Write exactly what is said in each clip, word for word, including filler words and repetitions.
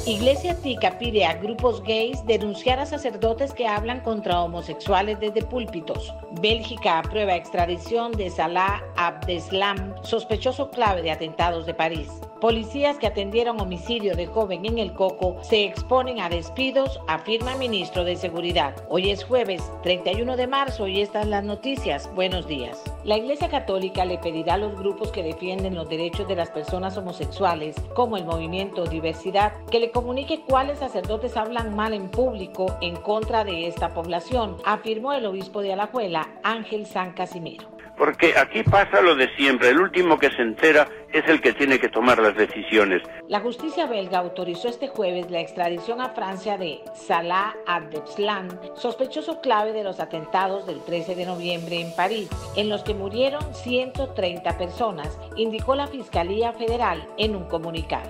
Iglesia Tica pide a grupos gays denunciar a sacerdotes que hablan contra homosexuales desde púlpitos. Bélgica aprueba extradición de Salah Abdeslam, sospechoso clave de atentados de París. Policías que atendieron homicidio de joven en El Coco se exponen a despidos, afirma ministro de Seguridad. Hoy es jueves treinta y uno de marzo y estas las noticias. Buenos días. La Iglesia Católica le pedirá a los grupos que defienden los derechos de las personas homosexuales, como el movimiento Diversidad, que le comunique cuáles sacerdotes hablan mal en público en contra de esta población, afirmó el obispo de Alajuela, Ángel San Casimiro. Porque aquí pasa lo de siempre, el último que se entera es el que tiene que tomar las decisiones. La justicia belga autorizó este jueves la extradición a Francia de Salah Abdeslam, sospechoso clave de los atentados del trece de noviembre en París, en los que murieron ciento treinta personas, indicó la Fiscalía Federal en un comunicado.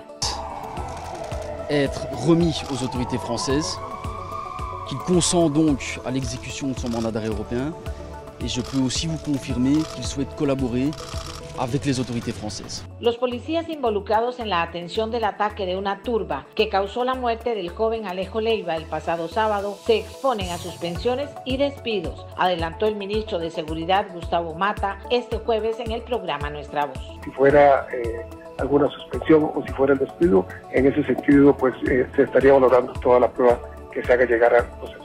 Être remis aux autorités françaises, qu'il consent donc à l'exécution de son mandat d'arrêt européen. Et je peux aussi vous confirmer qu'il souhaite collaborer avec les autorités françaises. Los policías involucrados en la atención del ataque de una turba que causó la muerte del joven Alejo Leiva el pasado sábado se exponen a suspensiones y despidos, adelantó el ministro de Seguridad Gustavo Mata este jueves en el programa Nuestra Voz. Si fuera eh, alguna suspensión o si fuera el despido, en ese sentido pues eh, se estaría valorando toda la prueba que se haga llegar a los